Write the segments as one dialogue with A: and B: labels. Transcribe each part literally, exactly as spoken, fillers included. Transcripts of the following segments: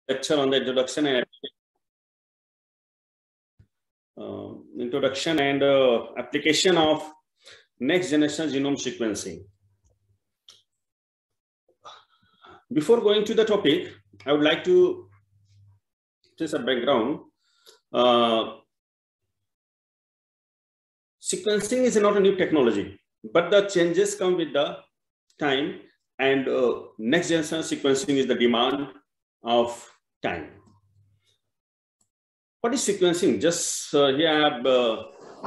A: lecture on the introduction and uh, introduction and uh, application of next generation genome sequencing. Before going to the topic, I would like to just a background. Uh, sequencing is not a new technology, but the changes come with the time, and uh, next generation sequencing is the demand of time. What is sequencing? Just uh, here I have. Uh,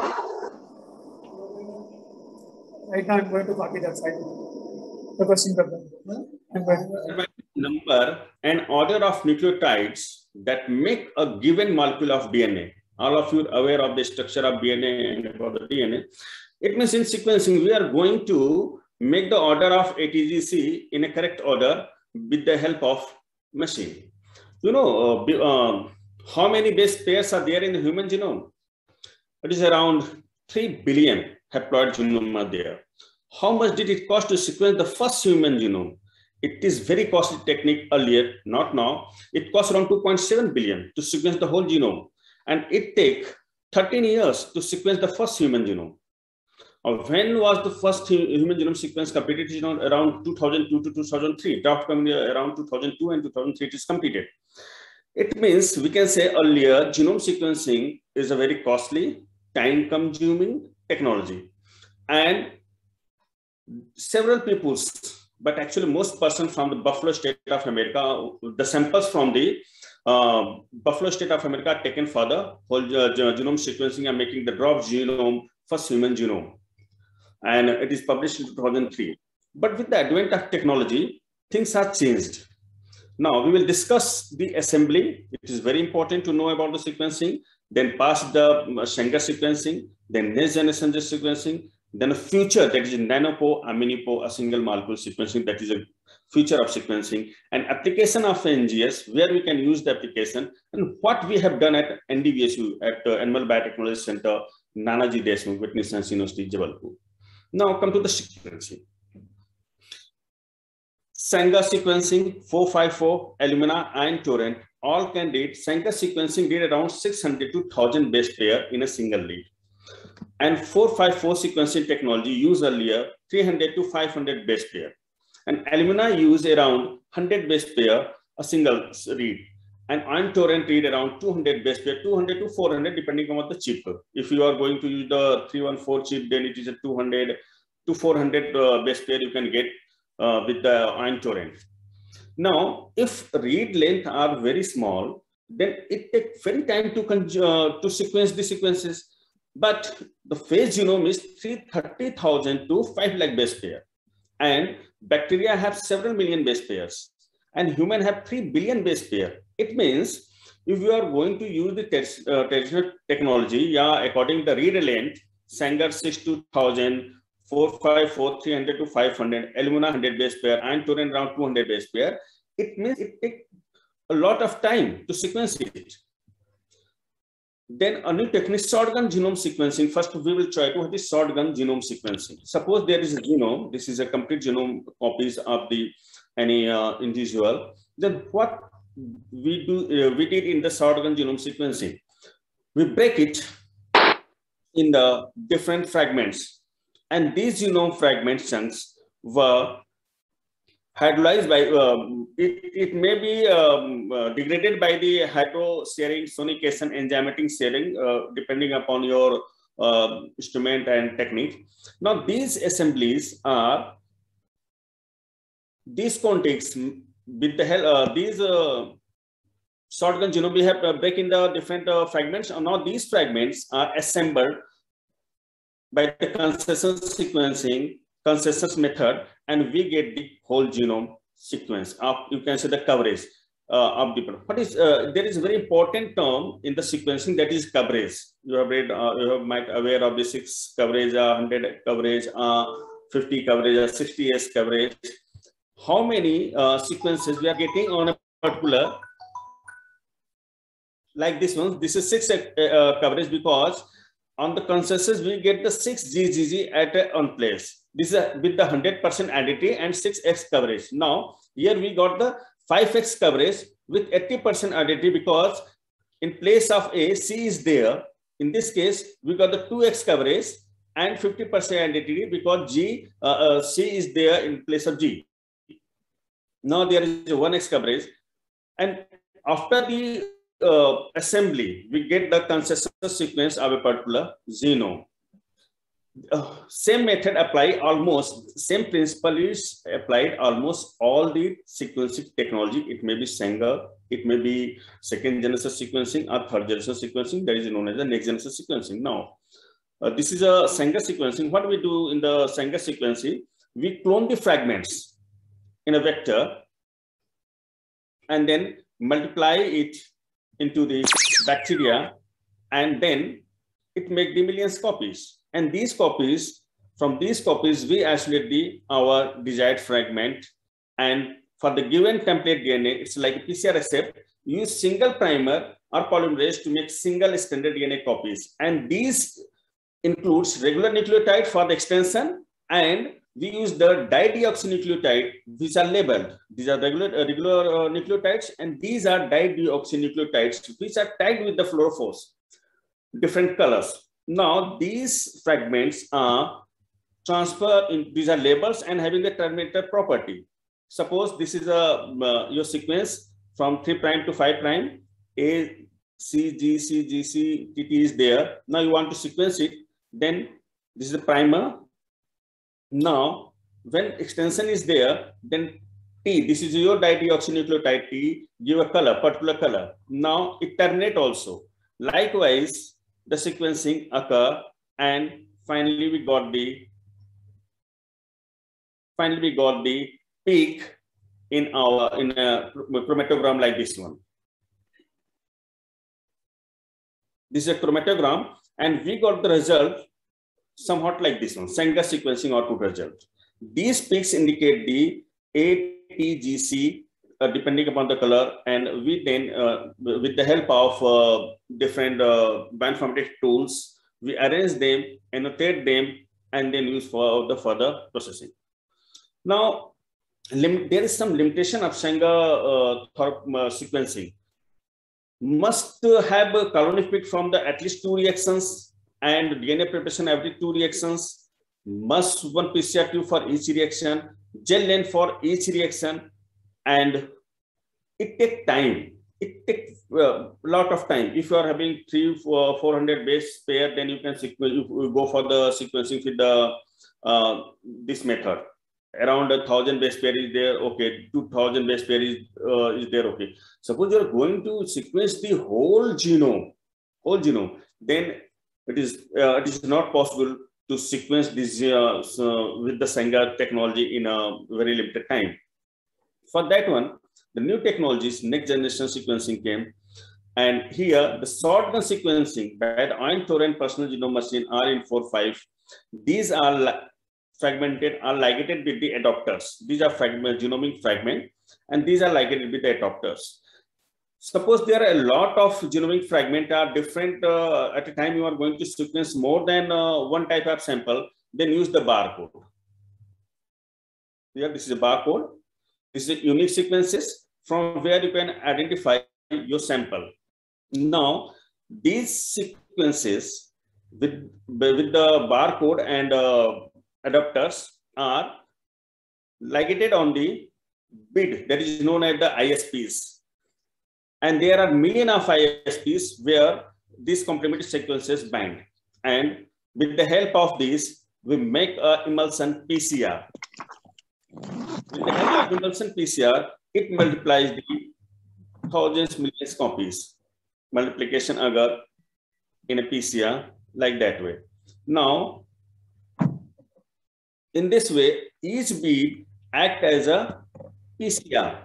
B: right now, I'm going to copy that side. The question paper. I'm going to
A: number and order of nucleotides that make a given molecule of D N A. All of you are aware of the structure of D N A and about the D N A. It means in sequencing, we are going to make the order of A T G C in a correct order with the help of machine. You know, uh, uh, how many base pairs are there in the human genome? It is around three billion haploid genome are there. How much did it cost to sequence the first human genome? It is very costly technique earlier, not now. It cost around two point seven billion to sequence the whole genome. And it take thirteen years to sequence the first human genome. Uh, when was the first human genome sequence completed? You know, around two thousand two to two thousand three. Draft coming around two thousand two and two thousand three it is completed. It means we can say earlier genome sequencing is a very costly, time-consuming technology. And several peoples, but actually most persons from the Buffalo State of America, the samples from the uh, Buffalo State of America are taken for the whole uh, genome sequencing and making the drop genome, first human genome. And it is published in two thousand three. But with the advent of technology, things have changed. Now we will discuss the assembly. It is very important to know about the sequencing, then pass the Sanger sequencing, then next generation sequencing, then a future that is nanopo, aminipo, a single molecule sequencing, that is a future of sequencing, and application of N G S, where we can use the application, and what we have done at N D B S U, at uh, Animal Biotechnology Center, Nanaji Deshmukh, Veterinary Science University, Jabalpur. Now come to the sequencing. Sanger sequencing, four five four, Illumina, and Torrent, all can read. Sanger sequencing did around six hundred to one thousand base pair in a single lead. And four five four sequencing technology used earlier three hundred to five hundred base pair. And Illumina used around one hundred base pair, a single read. And on Torrent read around two hundred base pair, two hundred to four hundred depending on the chip. If you are going to use the three one four chip, then it is a two hundred to four hundred uh, base pair you can get uh, with the on Torrent. Now, if read length are very small, then it takes very time to, uh, to sequence the sequences. But the phase genome is three hundred thirty thousand to five lakh base pair. And bacteria have several million base pairs. And human have three billion base pair. It means if you are going to use the uh, traditional technology, yeah, according to the read length, Sanger six to two thousand, four five four, three hundred to five hundred, Illumina one hundred base pair, and Torrent around two hundred base pair, it means it takes a lot of time to sequence it. Then a new technique, shotgun genome sequencing. First, we will try to what is shotgun genome sequencing. Suppose there is a genome, this is a complete genome copies of the any uh, individual. Then what we do, uh, we did in the shotgun genome sequencing, we break it in the different fragments, and these genome fragment chunks were hydrolyzed by, um, it, it may be um, uh, degraded by the hydro-sharing, sonication, enzymatic sharing, uh, depending upon your uh, instrument and technique. Now, these assemblies are, these contigs, with the help, uh, these uh, shotgun genome, we have uh, break in the different uh, fragments. And now these fragments are assembled by the consensus sequencing, consensus method, and we get the whole genome sequence of, you can say, the coverage uh, of the what is uh, there is a very important term in the sequencing, that is coverage. You have read, uh, you have might aware of the six coverage, uh, one hundred coverage, uh, fifty coverage, uh, sixty S coverage. How many uh, sequences we are getting on a particular, like this one? This is six uh, coverage, because on the consensus we get the six G G G at a on place. This is a, with the one hundred percent additive and six X coverage. Now, here we got the five X coverage with eighty percent identity because in place of A, C is there. In this case, we got the two X coverage and fifty percent identity because G, uh, uh, C is there in place of G. Now there is one X coverage. And after the uh, assembly, we get the consensus sequence of a particular genome. Uh, same method apply almost, same principle is applied almost all the sequencing technology. It may be Sanger, it may be second generation sequencing or third generation sequencing, that is known as the next generation sequencing. Now, uh, this is a Sanger sequencing. What we do in the Sanger sequencing, we clone the fragments in a vector and then multiply it into the bacteria, and then it make the millions copies. And these copies, from these copies, we isolate the our desired fragment. And for the given template D N A, it's like a P C R recipe. Use single primer or polymerase to make single standard D N A copies. And these includes regular nucleotide for the extension, and we use the dideoxynucleotide, which are labeled. These are regular, uh, regular uh, nucleotides, and these are dideoxynucleotides, which are tagged with the fluorophores, different colors. Now, these fragments are transferred in, these are labels and having a terminator property. Suppose this is a uh, your sequence from three prime to five prime, A, C, G, C, G, C, T, T is there. Now you want to sequence it, then this is the primer. Now, when extension is there, then T, this is your dideoxynucleotide T, give a color, particular color. Now it terminate also. Likewise, the sequencing occur, and finally we got the finally we got the peak in our in a chromatogram like this one. This is a chromatogram, and we got the result somewhat like this one, Sanger sequencing output result. These peaks indicate the A T G C uh, depending upon the color, and we then, uh, with the help of uh, different uh, bioinformatics tools, we arrange them, annotate them, and then use for the further processing. Now, there is some limitation of Sanger uh, uh, sequencing. Must have a colony peak from the at least two reactions, and D N A preparation every two reactions. Must one P C R tube for each reaction, gel length for each reaction, and it takes time. It takes a uh, lot of time. If you are having three, four, four hundred base pair, then you can you go for the sequencing with the uh, this method. Around a thousand base pair is there, okay. Two thousand base pair is uh, is there, okay. Suppose you are going to sequence the whole genome, whole genome, then it is uh, it is not possible to sequence this uh, so with the Sanger technology in a very limited time. For that one, the new technologies, next generation sequencing came, and here the shotgun sequencing by the Ion Torrent personal genome machine R N four five. These are fragmented, are ligated with the adapters. These are fragment, genomic fragment, and these are ligated with the adapters. Suppose there are a lot of genomic fragment are different uh, at a time you are going to sequence more than uh, one type of sample, then use the barcode. Here, this is a barcode. This is unique sequences from where you can identify your sample. Now, these sequences with, with the barcode and uh, adapters are ligated on the bid that is known as the I S Ps. And there are million of I S Ps where these complementary sequences bind. And with the help of these, we make a emulsion P C R. With the help of emulsion P C R, it multiplies the thousands, millions copies. Multiplication agar in a P C R like that way. Now, in this way, each bead acts as a P C R.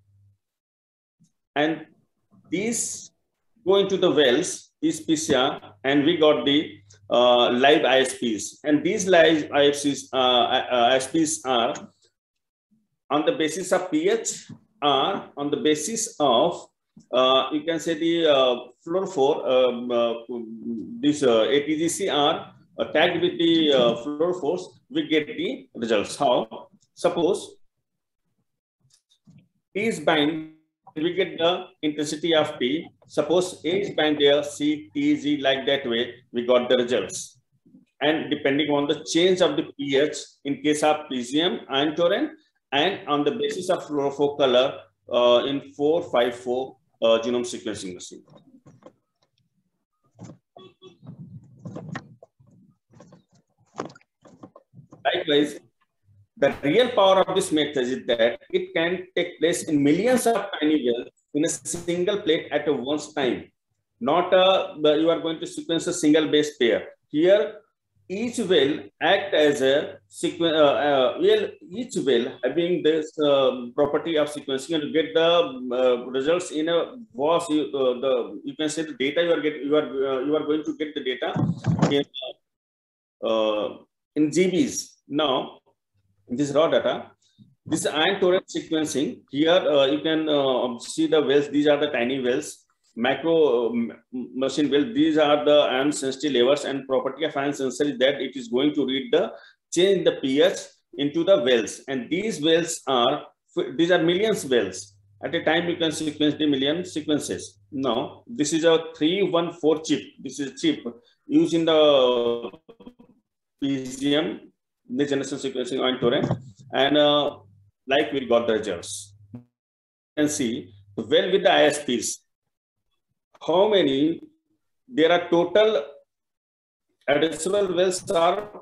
A: And these go into the wells, these P C R, and we got the uh, live I S Ps. And these live I S Ps, uh, I S Ps are on the basis of pH, are on the basis of, uh, you can say the uh, fluorophore, um, uh, this uh, A T G C are uh, tagged with the uh, fluorophores, we get the results. How? Suppose T is bind we get the intensity of T. Suppose A is bound there, C, T, Z, like that way, we got the results. And depending on the change of the pH, in case of P Z M, ion torrent, and on the basis of fluorophore color uh, in four five four uh, genome sequencing machine. Likewise, the real power of this method is that it can take place in millions of tiny wells in a single plate at a once time. Not a, you are going to sequence a single base pair. Here, each well act as a sequence. Uh, uh, well, each well having this uh, property of sequencing, and you get the uh, results in a V O S. You, uh, the you can say the data you are get you are uh, you are going to get the data in uh, in G Bs. Now, this raw data, this ion torrent sequencing. Here uh, you can uh, see the wells. These are the tiny wells. Macro uh, machine well, these are the ion sensitive levers, and property of ion sensor is that it is going to read the change in the pH into the wells, and these wells are these are millions wells at a time. You can sequence the million sequences. Now this is a three one four chip. This is a chip used in the P Z M, the generation sequencing ion torrent, and uh, like we got the results. You can see the well with the I S Ps. How many? There are total additional wells are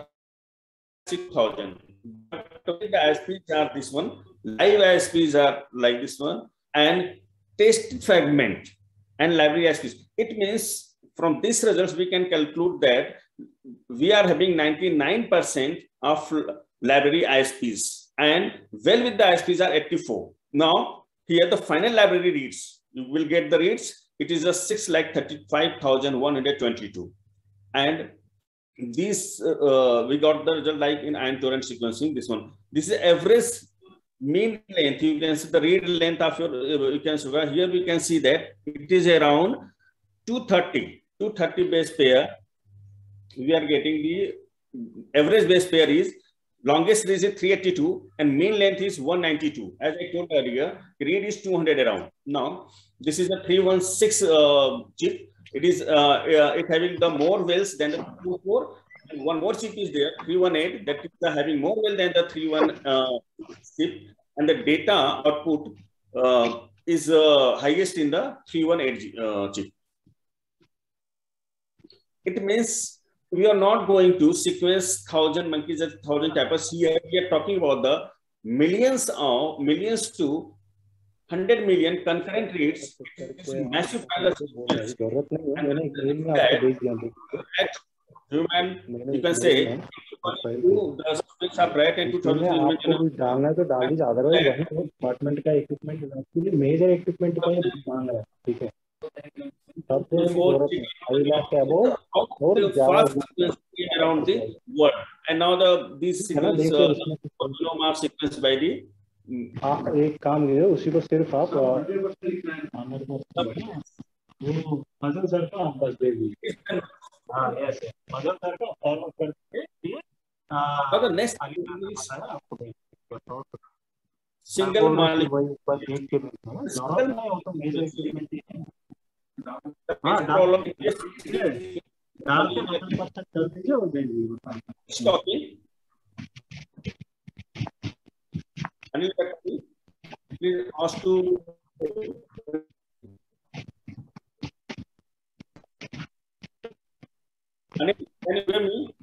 A: six thousand. The I S Ps are this one, live I S Ps are like this one, and tested fragment and library I S Ps. It means from these results we can conclude that we are having ninety-nine percent of library I S Ps, and well with the I S Ps are eighty-four. Now here the final library reads, you will get the reads. It is a six lakh thirty-five thousand one hundred twenty-two, and this uh, we got the result like in ion torrent sequencing. This one, this is average mean length. You can see the read length of your. You can see here we can see that it is around two thirty, two thirty base pair. We are getting the average base pair is longest read is three eighty-two and mean length is one ninety-two. As I told earlier, read is two hundred around. Now this is a three one six uh, chip. It is uh, uh, it having the more wells than the two four, and one more chip is there, three one eight, that is having more well than the three one uh, chip, and the data output uh, is uh, highest in the three one eight uh, chip. It means we are not going to sequence thousand monkeys at thousand tappers. Here we are talking about the millions of millions to hundred million concurrent reads. Massive human, you can say, the subjects are bright and two thousand
C: आपको डालना है तो डाल दीजिए, otherwise वही department का equipment actually major equipment का मांग रहा है, ठीक है। सबसे जरूरत है आई लाख के अबव और ज्यादा
A: around the world, and now the these sequence uh, genome are sequenced by the
C: आप एक काम कीजिए, उसी को सिर्फ आप वो फजल सर का आप बस दे दीजिए। हाँ यस फजल सर का फॉलो करके
A: the next
C: आपको
A: single molecule
C: पर एक के जरूरत नहीं हो तो मेजर इक्विपमेंट है। हाँ
A: problem
C: डाल के बटन पर तक कर दीजिए और दे दीजिए।
A: Stopping. Anil, please ask to Anil, can you hear me?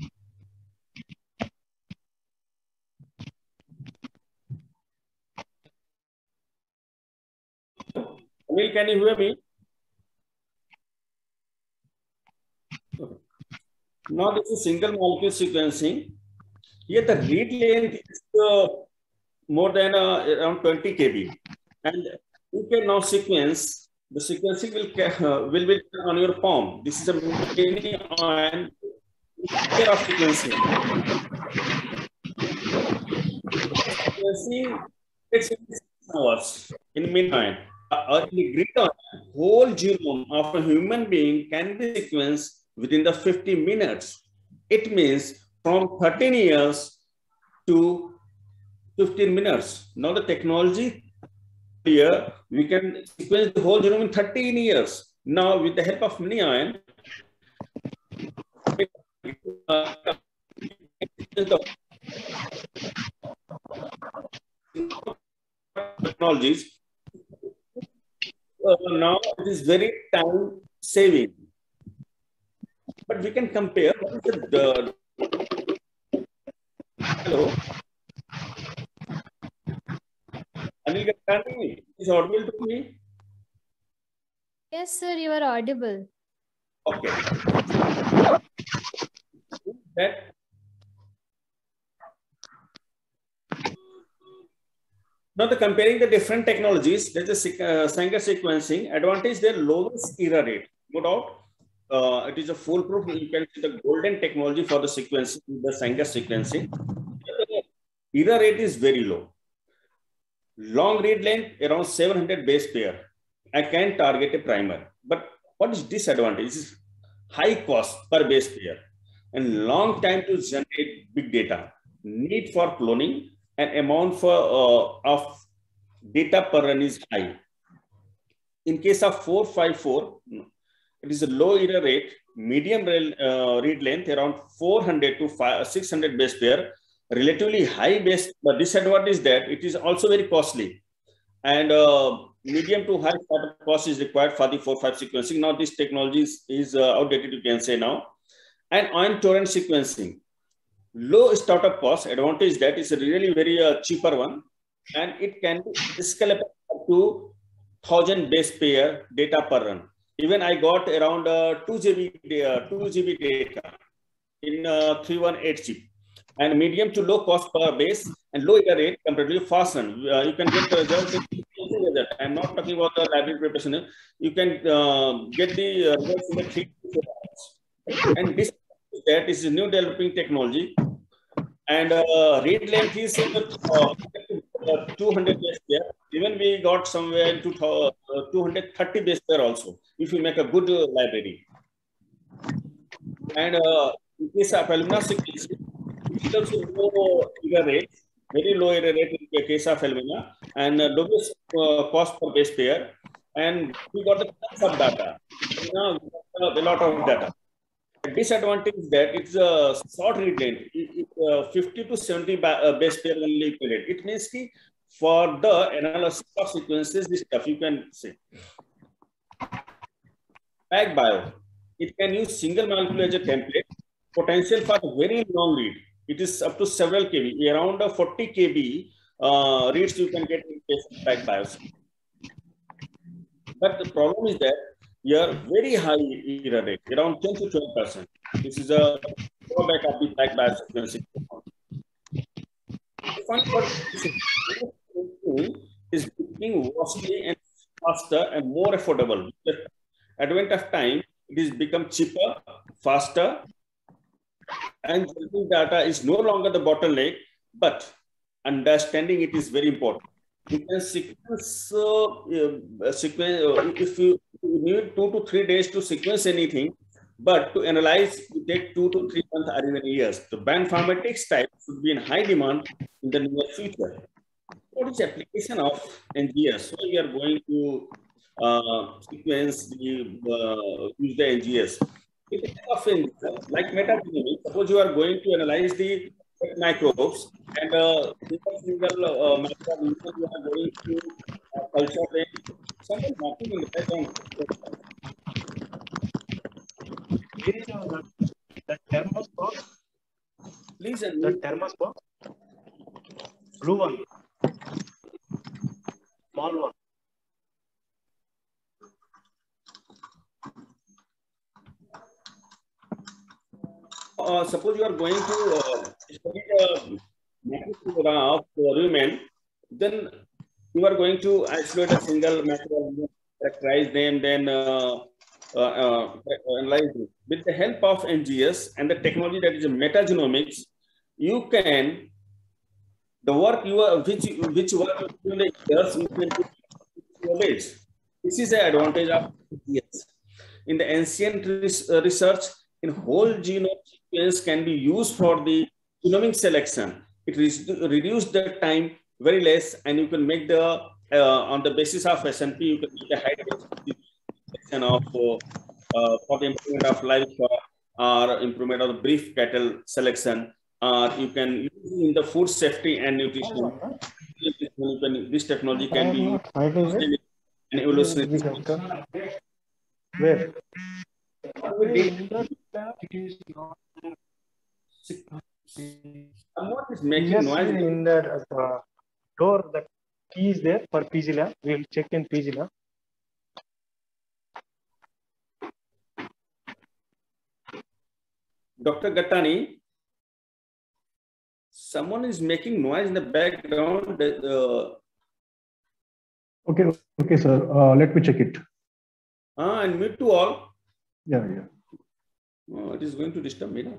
A: Anil, can you hear me? Okay. Now this is single molecule sequencing. Here the read length is uh, more than uh, around twenty K B, and you can now sequence. The sequencing will uh, will be on your palm. This is a mini and care of sequencing. Sequencing takes six hours in minute. Uh, in the grid, whole genome of a human being can be sequenced within the fifty minutes. It means from thirteen years to fifteen minutes. Now the technology earlier, we can sequence the whole genome in thirteen years. Now, with the help of MiniIron, uh, technologies, uh, now it is very time saving. But we can compare what is the, the hello. Anil Gandhi, is audible to me?
D: Yes, sir, you are audible.
A: Okay. That now, the comparing the different technologies, there's a uh, Sanger sequencing advantage, their lowest error rate. No doubt, uh, it is a foolproof. You can see the golden technology for the sequencing, the Sanger sequencing. The error rate is very low. Long read length around seven hundred base pair. I can target a primer, but what is disadvantage? It is high cost per base pair and long time to generate big data. Need for cloning and amount for uh, of data per run is high. In case of four five four, it is a low error rate, medium uh, read length around four hundred to six hundred base pair, relatively high base. The disadvantage is that it is also very costly, and uh, medium to high startup cost is required for the four five sequencing. Now this technology is, is uh, outdated, you can say now. And on torrent sequencing, low startup cost advantage that is a really very uh, cheaper one, and it can be scalable up to one thousand base pair data per run. Even I got around uh, two G B uh, two G B data in uh, three one eight chip, and medium to low cost per base and low error rate comparatively fast run. Uh, you can get the results. I'm not talking about the library preparation. You can uh, get the uh, results in the three to four hours. And this that is a new developing technology, and uh, read length is uh, two hundred base pair. Even we got somewhere into uh, two hundred thirty base pair also, if you make a good uh, library. And uh, in case of Illumina sequencing, it is also low error rate, very low error rate in the case of Illumina, and uh, lowest uh, cost per base pair. And we got the tons of data. Now we got a lot of data. The disadvantage is that it's a short read length, it, it, uh, fifty to seventy uh, base pair only period. It means ki for the analysis of sequences, this stuff you can say. PacBio, it can use single molecule as a template, potential for very long read. It is up to several K B, around forty K B uh, reads you can get in case of PacBio. But the problem is that your very high error rate, around ten to twelve percent. This is a drawback of the PacBio sequencing. The fun part is becoming vastly and faster and more affordable. With the advent of time, it is become cheaper, faster, and generating data is no longer the bottleneck, but understanding it is very important. You can sequence, uh, uh, sequence uh, if you need two to three days to sequence anything, but to analyze, you take two to three months or even years. The bioinformatics type should be in high demand in the near future. What is the application of N G S? So we are going to uh, sequence the uh, use the N G S. It often, like metagenomics, suppose you are going to analyze the microbes and uh, single uh, microorganism you are going to uh, culture rate. Something happening in the background.
C: The thermos box.
A: Please,
C: the thermos box. Blue one. Small one.
A: Uh, suppose you are going to uh, study the macroflora of rumen, then you are going to isolate a single macroorganism, characterize them, then uh, uh, uh, analyze it. With the help of N G S and the technology that is metagenomics, you can the work you are which which work you make years you can do your ways. This is the advantage of N G S. In the ancient research, in whole genome sequence can be used for the genomic selection. It reduces the time very less, and you can make the uh, on the basis of S N P, you can get a high diversification of uh, uh, for the improvement of livestock or improvement of the beef cattle selection, or you can use in the food safety and nutrition. This technology can be used in evolutionary.
C: Where?
A: Someone is making
C: Yes,
A: noise.
C: in the uh, door, the key is there for P G Lab. We will check in P G Lab.
A: Doctor Gattani, someone is making noise in the background. Uh,
E: okay, okay, sir. Uh, let me check it.
A: Ah, and mute to all.
E: Yeah, yeah.
A: Oh, it is going to disturb me now.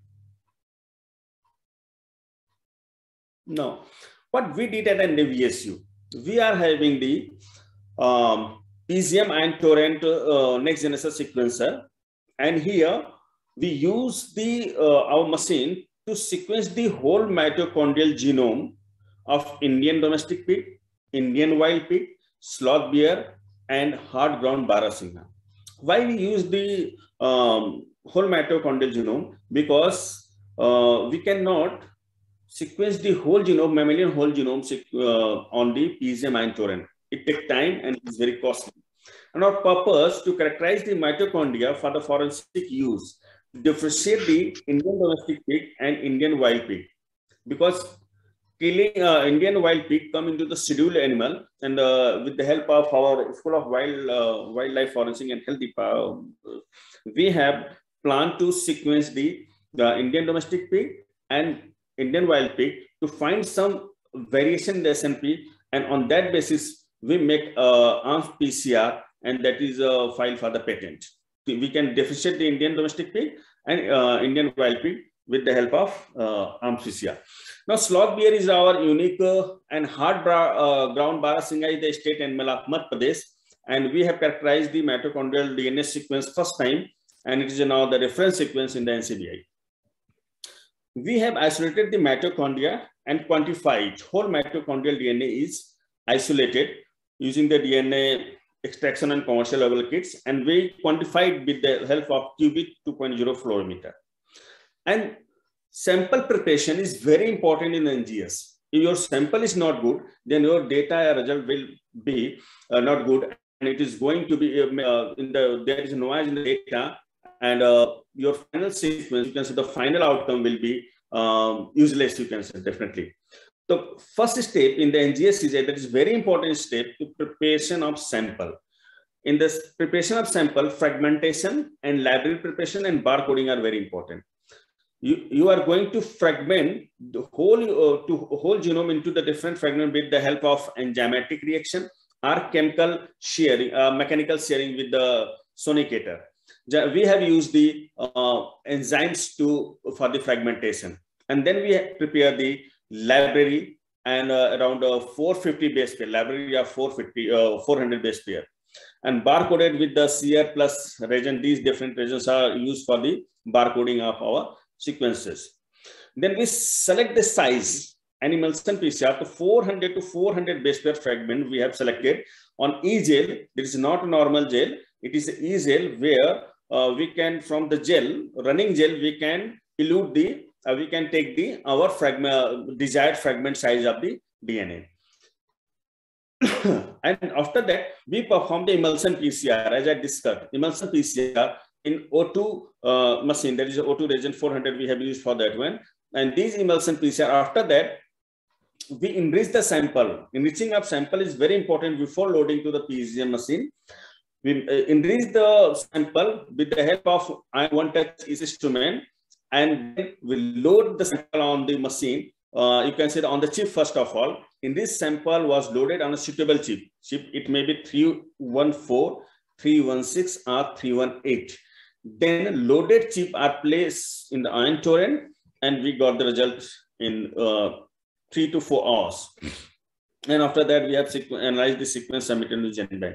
A: No. What we did at N V S U, we are having the um, P Z M and Torrent uh, next generation sequencer, and here we use the uh, our machine to sequence the whole mitochondrial genome of Indian domestic pig, Indian wild pig, sloth bear, and hard ground Barasingha. Why we use the um, whole mitochondrial genome? Because uh, we cannot sequence the whole genome, mammalian whole genome uh, on the P Z M and Torrent. It takes time and it's very costly. And our purpose to characterize the mitochondria for the forensic use, differentiate the Indian domestic pig and Indian wild pig, because killing uh, Indian wild pig come into the scheduled animal, and uh, with the help of our School of Wild uh, Wildlife Forensic and Health Department, we have planned to sequence the, the Indian domestic pig and Indian wild pig to find some variation in the S N P, and on that basis we make uh, A M P P C R, and that is a file for the patent. We can differentiate the Indian domestic pig and uh, Indian wild pig with the help of uh, A M P P C R. Now, sloth bear is our unique uh, and hard uh, ground Barasingha in the state animal of Madhya Pradesh, and we have characterized the mitochondrial D N A sequence first time, and it is now the reference sequence in the N C B I. We have isolated the mitochondria and quantified whole mitochondrial D N A is isolated using the D N A extraction and commercial level kits, and we quantified with the help of Qubit two point oh fluorometer. And sample preparation is very important in N G S. If your sample is not good, then your data result will be uh, not good, and it is going to be uh, in the there is noise in the data, and uh, your final sequence, you can say the final outcome will be um, useless, you can say, definitely. The first step in the N G S is that is very important step to preparation of sample. In this preparation of sample, fragmentation and library preparation and barcoding are very important. You, you are going to fragment the whole, uh, to whole genome into the different fragments with the help of enzymatic reaction or chemical shearing, uh, mechanical shearing with the sonicator. We have used the uh, enzymes to for the fragmentation, and then we prepare the library and uh, around uh, four fifty base pair, library of four fifty, uh, four hundred base pair, and barcoded with the C R plus reagent. These different reagents are used for the barcoding of our sequences. Then we select the size, animals and P C R to four hundred to four hundred base pair fragment we have selected on E-gel. This is not a normal gel. It is an E-gel where uh, we can, from the gel, running gel, we can elute the, uh, we can take the, our fragment, desired fragment size of the D N A. And after that, we perform the emulsion P C R, as I discussed. Emulsion P C R in O two uh, machine, that is O two reagent four hundred we have used for that one. And these emulsion P C R, after that, we enrich the sample. Enriching of sample is very important before loading to the P C M machine. We uh, enrich the sample with the help of one-touch instrument, and then we load the sample on the machine. Uh, you can say on the chip first of all. In this sample was loaded on a suitable chip. Chip it may be three one four, three one six, or three one eight. Then loaded chip are placed in the ion torrent, and we got the result in uh, three to four hours. And after that, we have analyzed the sequence submitted to GenBank.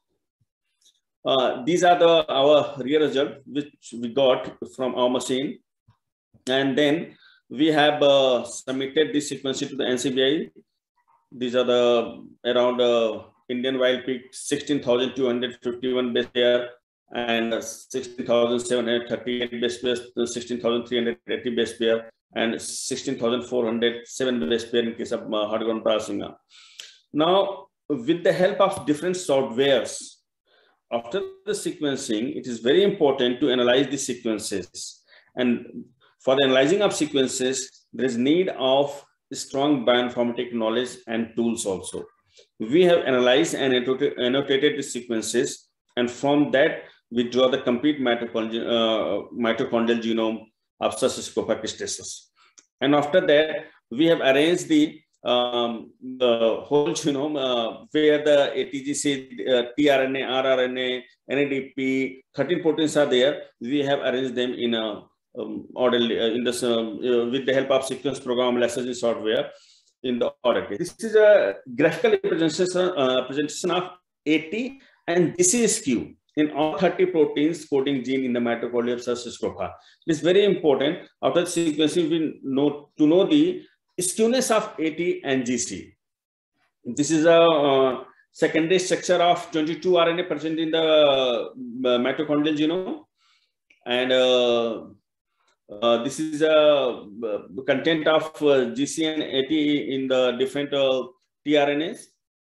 A: Uh, these are the our real result which we got from our machine, and then we have uh, submitted this sequence to the N C B I These are the around uh, Indian wild pig sixteen thousand two hundred fifty-one base pair and sixteen thousand seven hundred thirty-eight base pair, sixteen thousand three hundred eighty base pair, and sixteen thousand four hundred seven base pair in case of uh, hardground Barasingha. Now, with the help of different softwares, after the sequencing, it is very important to analyze the sequences. And for the analyzing of sequences, there is need of strong bioinformatic knowledge and tools also. We have analyzed and annotated the sequences, and from that, we draw the complete mitochondrial, uh, mitochondrial genome of Sus cristaceus. And after that, we have arranged the Um, the whole genome uh, where the A T G C, uh, tRNA, rRNA, N A D P, thirteen proteins are there. We have arranged them in a um, order uh, in this um, uh, with the help of sequence program Lasagna software in the order. This is a graphical representation, uh, presentation of A T and G C skew in all thirty proteins coding gene in the mitochondria of Sus. It is very important after sequencing we know to know the skewness of A T and G C. This is a uh, secondary structure of twenty-two R N A present in the uh, mitochondrial genome, and uh, uh, this is a uh, content of uh, G C and A T in the different uh, tRNAs.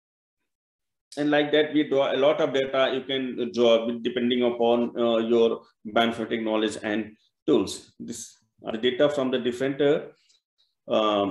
A: And like that, we draw a lot of data you can draw depending upon uh, your bioinformatic knowledge and tools. This are the data from the different uh, Um,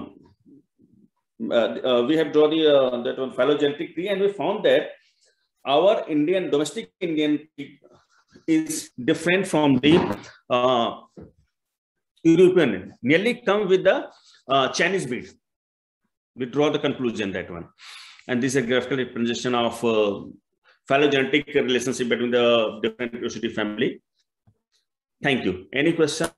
A: uh, uh, we have drawn the uh, that one phylogenetic tree, and we found that our Indian domestic Indian pig is different from the uh, European. Nearly come with the uh, Chinese breed. We draw the conclusion that one, and this is a graphical representation of uh, phylogenetic relationship between the different Eosedae family. Thank you. Any question?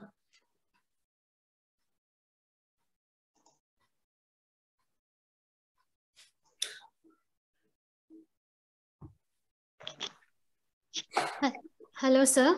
D: Hello, sir.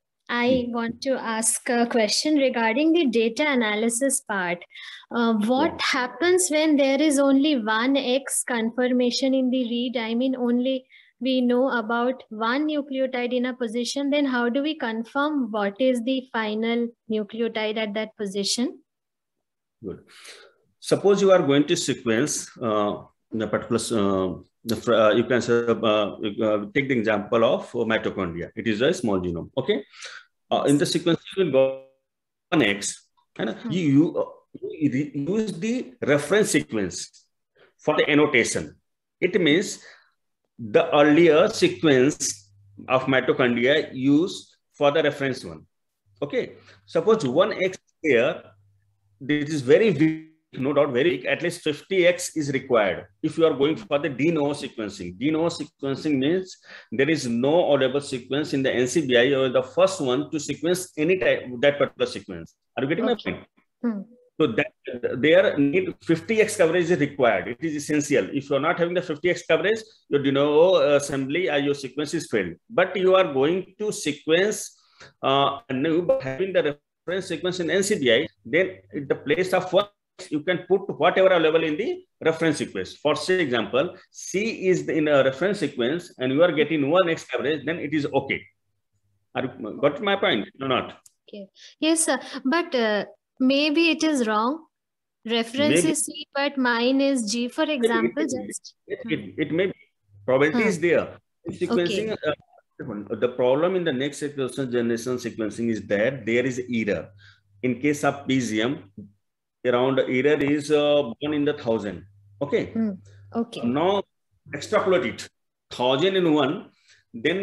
D: I want to ask a question regarding the data analysis part. Uh, what yeah. happens when there is only one X conformation in the read? I mean, only we know about one nucleotide in a position, then how do we confirm what is the final nucleotide at that position?
A: Good. Suppose you are going to sequence uh, the particular uh, The, uh, you can uh, uh, take the example of uh, mitochondria. It is a small genome. Okay. Uh, in the sequence, you will go one X, and hmm. you, you, uh, you use the reference sequence for the annotation. It means the earlier sequence of mitochondria used for the reference one. Okay. Suppose one X here, this is very weak. No doubt, very at least fifty X is required if you are going for the de novo sequencing. De novo sequencing means there is no allowable sequence in the N C B I or the first one to sequence any type that particular sequence. Are you getting okay. my point? Hmm. So that there need fifty X coverage is required. It is essential. If you are not having the fifty X coverage, your de novo assembly or your sequence is failed. But you are going to sequence uh, new having the reference sequence in N C B I, then at the place of one you can put whatever available in the reference sequence. For say example, C is in a reference sequence and you are getting one X coverage, then it is okay. Are you got my point or not?
D: Okay. Yes, sir. But uh, maybe it is wrong. Reference maybe. is C, but mine is G, for example. It, it, just
A: it, it, it may be. Probability hmm. is there. In sequencing, okay. uh, the problem in the next generation sequencing is that there is error. In case of P Z M, around error is uh, one in the thousand. Okay.
D: Mm, okay.
A: Now extrapolate it. Thousand in one, then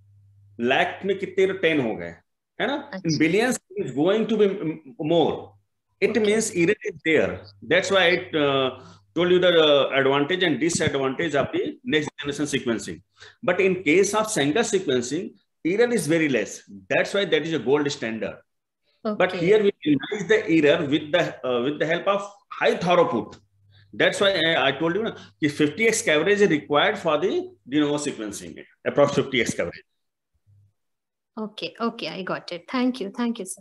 A: lakh में कितने ten हो गए, है ना? In billions is going to be more. It okay. means error is there. That's why I uh, told you the uh, advantage and disadvantage of the next generation sequencing. But in case of Sanger sequencing, error is very less. That's why that is a gold standard. Okay. But here we minimize the error with the uh, with the help of high throughput. That's why I, I told you na, fifty X coverage is required for the de novo sequencing, approx fifty X coverage.
D: Okay, okay, I got it. Thank you, thank you, sir.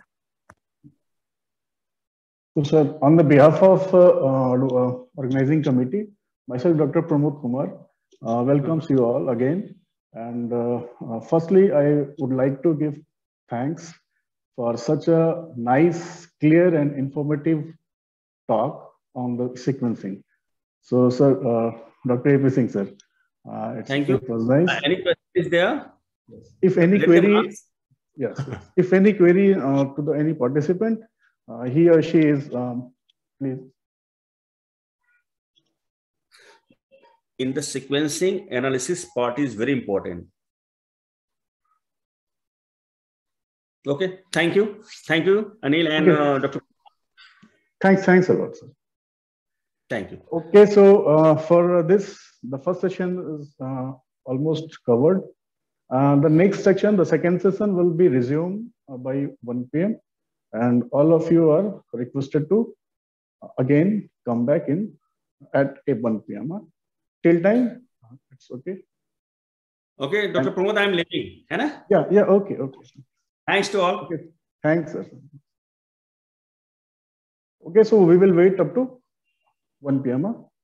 E: So, sir, on the behalf of uh, uh, organizing committee, myself, Doctor Pramod Kumar, uh, welcomes you all again. And uh, uh, firstly, I would like to give thanks for such a nice, clear, and informative talk on the sequencing. So, sir, uh, Doctor A P Singh, sir, uh, it's,
A: Thank you.
E: It was nice.
A: Uh, any questions there?
E: If any
A: Let
E: query, yes, if any query uh, to the any participant, uh, he or she is, um, please.
A: In the sequencing analysis part is very important. Okay, thank you. Thank you, Anil and
E: Okay.
A: uh, Doctor
E: Thanks, thanks a lot, sir.
A: Thank you.
E: Okay, so uh, for this, the first session is uh, almost covered. Uh, the next section, the second session, will be resumed uh, by one P M and all of you are requested to uh, again come back in at one P M Huh? Till time, it's okay.
A: Okay, Doctor Pramod, I am leaving. है ना?
E: Yeah, yeah, okay, okay.
A: Thanks to all.
E: Okay, thanks, sir. Okay, so we will wait up to one P M Huh?